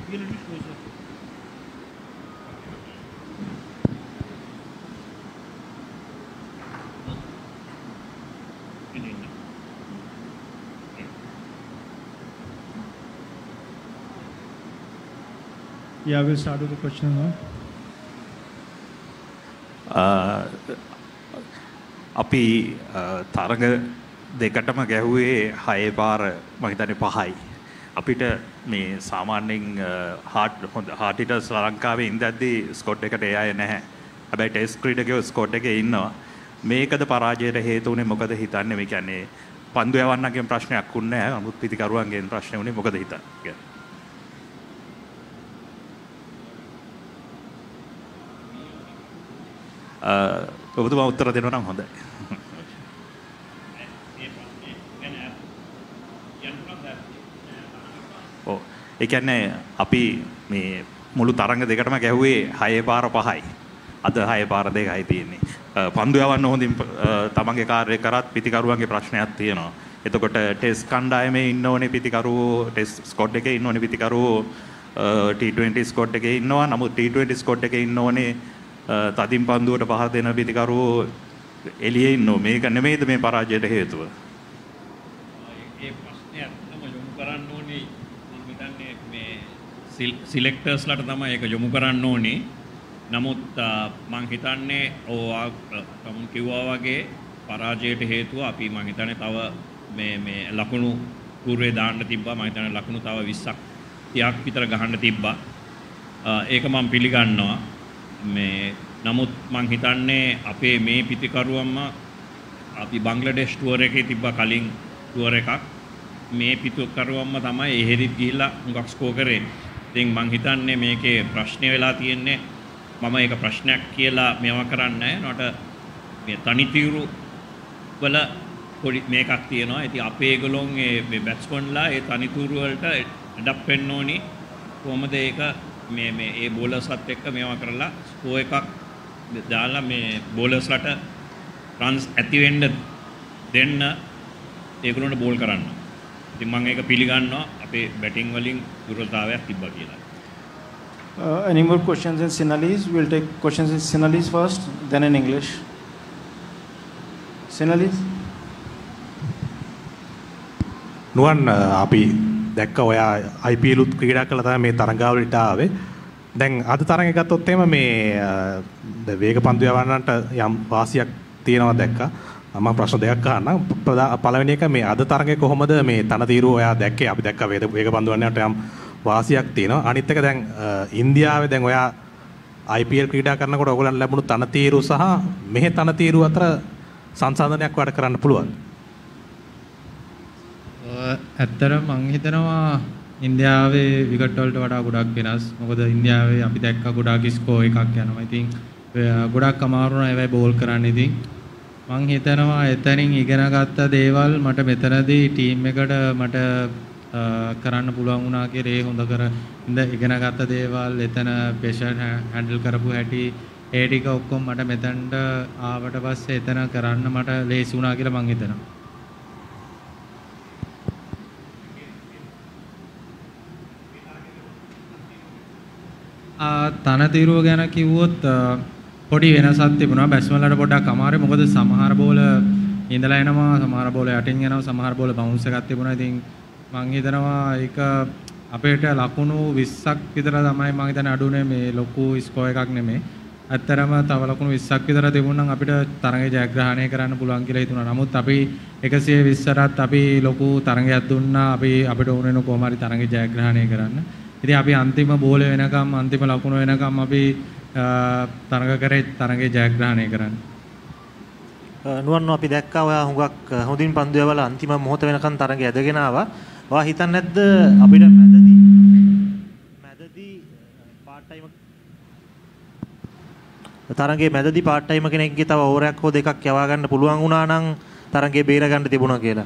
Yeah, we'll start with the question now. අපි තරඟ දෙකටම ගැහුවේ 6 පාර මම හිතන්නේ 5යි. අපිට මේ සාමාන්‍යයෙන් හාට් හිටර්ස් ලංකාවේ ඉඳද්දී ස්කොට් එකට ඒ අය නැහැ. හැබැයි ටෙස්ට් ක්‍රීඩකයෝ ස්කොට් එකේ ඉන්නවා. මේකද පරාජයට හේතු උනේ මොකද හිතන්නේ? මේ කියන්නේ පන්දු යවන්නගෙන් ප්‍රශ්නයක් උන්නේ නැහැ. නමුත් පිටිකරුවන්ගෙන් ප්‍රශ්නේ උනේ මොකද හිතන්නේ? ඔබතුමා උත්තර දෙනවා නම් හොඳයි. ඔව්. ඒ කියන්නේ අපි මේ මුළු තරඟ දෙකටම ගැහුවේ 6 පාර 5යි. අද 6 පාර 2යි තියෙන්නේ. පන්දු යවන්න හොඳින් තමන්ගේ කාර්යය කරත් පිටිකරුවන්ගේ ප්‍රශ්නයක් තියෙනවා. එතකොට ටෙස්ට් කණ්ඩායමේ ඉන්න ඕනේ පිටිකරුවෝ, ටෙස්ට් ස්කොට් එකේ ඉන්න ඕනේ පිටිකරුවෝ, T20 ස්කොට් එකේ ඉන්නවා. නමුත් T20 ස්කොට් එකේ ඉන්න ඕනේ තදින් පන්දුවට පහර දෙන පිටිකරුවෝ එළියේ ඉන්නෝ. මේක නෙමෙයිද මේ පරාජයට හේතුව? ඒ ප්‍රශ්නේ අත්තම යොමු කරන්න ඕනේ මම හිතන්නේ මේ සිලෙක්ටර්ස්ලාට තමයි ඒක යොමු කරන්න ඕනේ. නමුත් මම හිතන්නේ තමුන් කිව්වා වගේ පරාජයට හේතුව අපි මම හිතන්නේ තව මේ ලකුණු පූර්වේ දාන්න තිබ්බා. මම හිතන්නේ ලකුණු තව 20ක් 30ක් විතර ගහන්න තිබ්බා. ඒක මම පිළිගන්නවා. නමුත් මං හිතන්නේ අපේ මේ පිටිකරුවම්ම අපි බංග්ලාදේශ් ටුවර් එකේ තිබ්බා කලින් ටුවර් එකක්. මේ පිටිකරුවම්ම තමයි එහෙදිත් ගිහිල්ලා හුඟක් ස්කෝර් කරේ. ඉතින් මං හිතන්නේ මේකේ ප්‍රශ්නේ වෙලා තියෙන්නේ මම ඒක ප්‍රශ්නයක් කියලා මේවා කරන්නේ නැහැ. මේ තනිතිරු වල පොඩි මේකක් තියෙනවා. ඉතින් අපේ ඒගොල්ලොන් මේ බැට්ස්මන්ලා ඒ තනිතුරු වලට ඇඩප් වෙන්න ඕනි. කොහොමද ඒක මේ බෝලර්ස්ලත් එක්ක මේවා කරලා ස්කෝර් එකක් දාලා මේ බෝලර්ස්ලට රන්ස් ඇති වෙන්න දෙන්න ඒගොල්ලන්ට බෝල් කරන්න. ඉතින් මම ඒක පිළිගන්නවා අපේ බැටිං වලින් දුර්වලතාවයක් තිබ්බා කියලා. Any more questions in Sinhalese? We'll take questions in Sinhalese first, then in English. Sinhalese? නුවන් අපි දැක්ක ඔයා IPL උත් ක්‍රීඩා කළා තමයි මේ තරඟාවලට ආවේ. දැන් අද තරඟය ගත්තොත් එහෙම මේ වේග පන්දු යවන්නන්ට යම් වාසියක් තියෙනවා දැක්කා. මම ප්‍රශ්න දෙකක් අහන්නම්. පළවෙනි එක මේ අද තරඟේ කොහොමද මේ තනතිරු ඔයා දැක්කේ? අපි දැක්කා වේග පන්දු යන්නට යම් වාසියක් තියෙනවා. අනිත් එක දැන් ඉන්දියාවේ දැන් ඔයා IPL ක්‍රීඩා කරනකොට ඔයගොල්ලන් ලැබුණු තනතිරු සහ මෙහි තනතිරු අතර සංසන්දනයක් වැඩ කරන්න පුළුවන්. ඇත්තටම මං හිතනවා ඉන්දියාවේ විකට් වලට වඩා ගොඩක් වෙනස්. මොකද ඉන්දියාවේ අපි දැක්ක ගොඩක් ස්කෝර් එකක් යනවා. ඉතින් ගොඩක් අමාරු නෑ ඒවයි බෝල් කරන්න. ඉතින් මං හිතනවා එතනින් ඉගෙන ගත්ත දේවල් මට මෙතනදී ටීම් එකට මට කරන්න පුළුවන් වුණා කියලා ඒ හොඳ කර ඉගෙන ගත්ත දේවල් එතන ප්‍රෙෂර් හැන්ඩල් කරපු හැටි ඒ ටික ඔක්කොම මට මෙතනට ආවට පස්සේ එතන කරන්න මට ලේසි වුණා කියලා මං හිතනවා. තනතිරුව ගැන කිව්වොත් පොඩි වෙනසක් තිබුණා. බැට්ස්මන්ලට පොඩ්ඩක් අමාරුයි. මොකද සමහර බෝල ඉඳලා එනවා, සමහර බෝල යටින් යනවා, සමහර බෝල බවුන්ස් එකක් තිබුණා. ඉතින් මං හිතනවා ඒක අපේට ලකුණු 20ක් විතර තමයි මං හිතන්නේ අඩුනේ මේ ලොකු ස්කෝර් එකක් නෙමෙයි. ඇත්තරම තව ලකුණු 20ක් විතර තිබුණා නම් අපිට තරඟය ජයග්‍රහණය කරන්න පුළුවන් කියලා හිතුණා. නමුත් අපි 120ටත් අපි ලොකු තරඟයක් දුන්නා. අපිට ඕන වෙන කොහොම හරි තරඟය ජයග්‍රහණය කරන්න. ඉතින් අපි අන්තිම බෝල වෙනකම් අන්තිම ලකුණ වෙනකම් අපි තරඟ කරේ තරඟේ ජයග්‍රහණය කරන්න. නුවන් අපි දැක්කා ඔයා හුඟක් හොඳින් පන්දු යවලා අන්තිම මොහොත වෙනකම් තරඟය ඇදගෙන ආවා. ඔයා හිතන්නේ නැද්ද අපිට මැදදී පාර්ට් ටයිම් තරඟේ මැදදී පාර්ට් ටයිම් කෙනෙක්ගේ තව ඕවරයක් හෝ දෙකක් යවා ගන්න පුළුවන් වුණා නම් තරඟේ බේර ගන්න තිබුණා කියලා.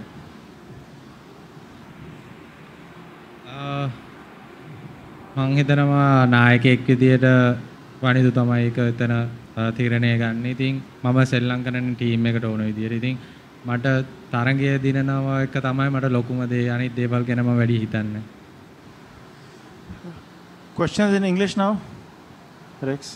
මං හිතනවා නායකයෙක් විදියට වනිදු තමයි ඒක එතන තීරණය ගන්න. ඉතින් මම ශ්‍රී ලංකන් ටීම් එකට ඕන විදියට. ඉතින් මට තරඟය දිනනවා එක තමයි මට ලොකුම දේ. අනිත් දේවල් ගැන මම වැඩි හිතන්නේ. Questions in English now? Rex?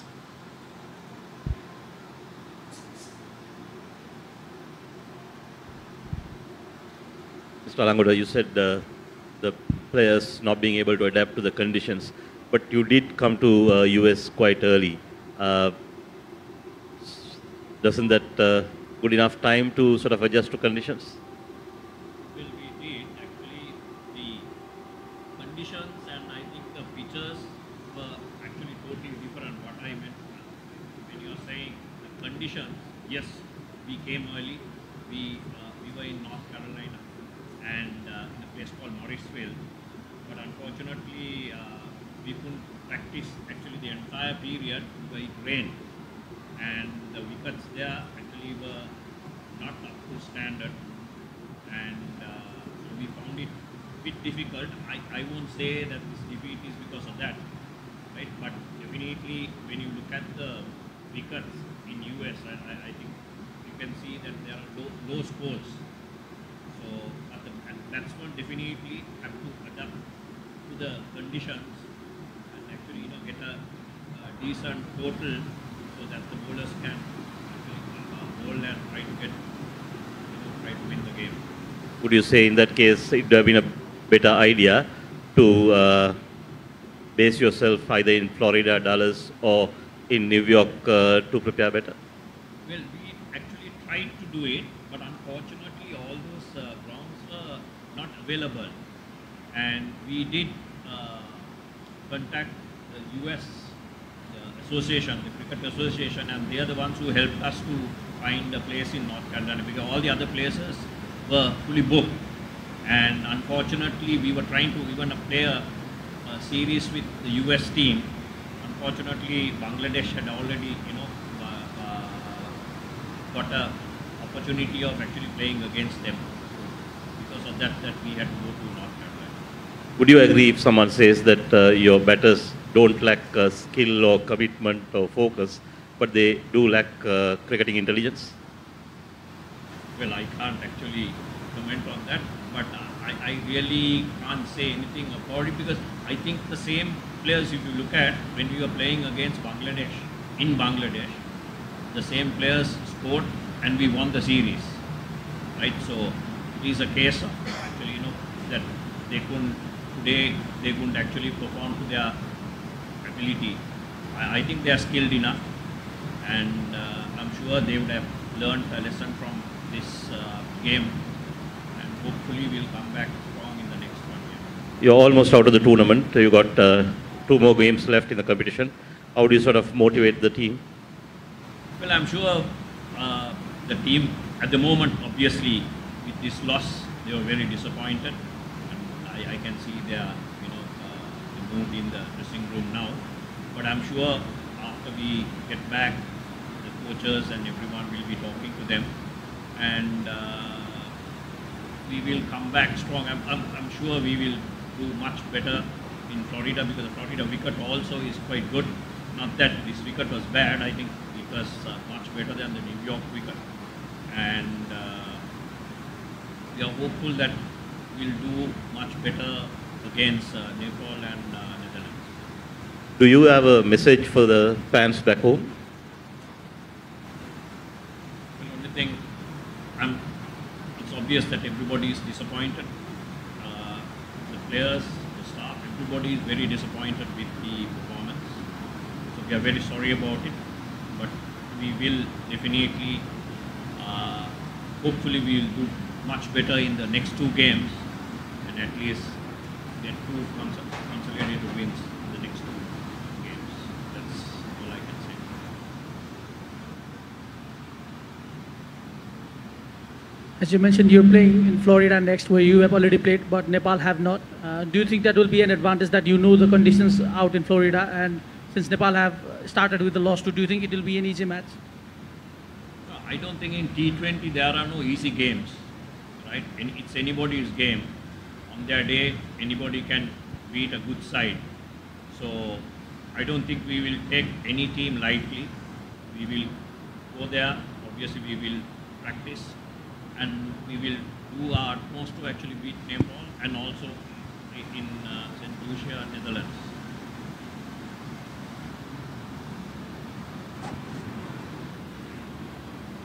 Mr. Alangoda, you said the players not being able to adapt to the conditions, but you did come to US quite early. Doesn't that good enough time to sort of adjust to conditions? Well, we did. Actually, the conditions and I think the pitches were actually totally different. What I meant when you are saying the conditions, yes, we came early. We were in North Carolina and in a place called Morrisville. But unfortunately, we couldn't practice actually the entire period because it rained. And the wickets there actually were not up to standard. And so we found it a bit difficult. I won't say that this defeat is because of that, right? But definitely when you look at the wickets in US, I think you can see that there are low scores. So and batsmen definitely have to adapt to the conditions and actually get a decent total so that the bowlers can actually bowl and try to get try to win the game. Would you say in that case it would have been a better idea to base yourself either in Florida, Dallas, or in New York to prepare better? Well, we actually tried to do it, but unfortunately all those grounds were not available. And we did contact the US association, the Cricket Association, and they are the ones who helped us to find a place in North Carolina because all the other places were fully booked. And unfortunately, we were trying to even play a series with the US team. Unfortunately, Bangladesh had already, got an opportunity of actually playing against them. Because of that, we had to go to North Carolina. Would you agree if someone says that your batters don't lack skill or commitment or focus, but they do lack cricketing intelligence? Well, I can't actually comment on that, but I really can't say anything about it because I think the same players, if you look at when we were playing against Bangladesh, in Bangladesh, the same players scored and we won the series, right? So it is a case of actually, that they couldn't actually perform to their ability. I think they are skilled enough, and I'm sure they would have learned a lesson from this game, and hopefully we'll come back strong in the next one year. You're almost out of the tournament. You got 2 more games left in the competition. How do you sort of motivate the team? Well, I'm sure the team at the moment, obviously, with this loss, they were very disappointed. And I can see their, the mood in the dressing room now. But I'm sure after we get back, the coaches and everyone will be talking to them, and we will come back strong. I'm sure we will do much better in Florida because the Florida wicket also is quite good. Not that this wicket was bad, I think it was much better than the New York wicket. And we are hopeful that we'll do much better against Nepal and Netherlands. Do you have a message for the fans back home? The only thing, it's obvious that everybody is disappointed. The players, the staff, everybody is very disappointed with the performance. So we are very sorry about it, but we will definitely, hopefully we will do much better in the next 2 games and at least get 2 consolidated wins in the next 2 games. That's all I can say. As you mentioned, you're playing in Florida next, where you have already played, but Nepal have not. Do you think that will be an advantage that you know the conditions out in Florida, and since Nepal have started with the loss too, do you think it will be an easy match? No, I don't think in T20 there are no easy games, right? It's anybody's game. On their day, anybody can beat a good side. So I don't think we will take any team lightly. We will go there. Obviously, we will practice. And we will do our utmost to actually beat Nepal and also in St. Lucia, Netherlands.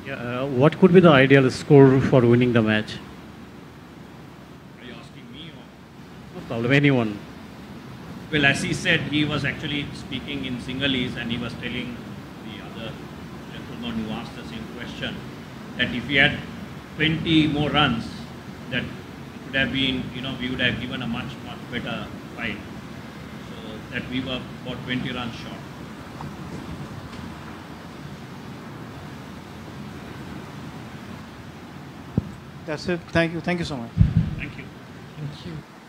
Yeah, what could be the ideal score for winning the match? Are you asking me or? No problem, anyone. Well, as he said, he was actually speaking in Sinhalese and he was telling the other gentleman who asked the same question that if he had 20 more runs, that it would have been, we would have given a much better fight. So that we were about 20 runs short. That's it. Thank you. Thank you so much. Thank you. Thank you.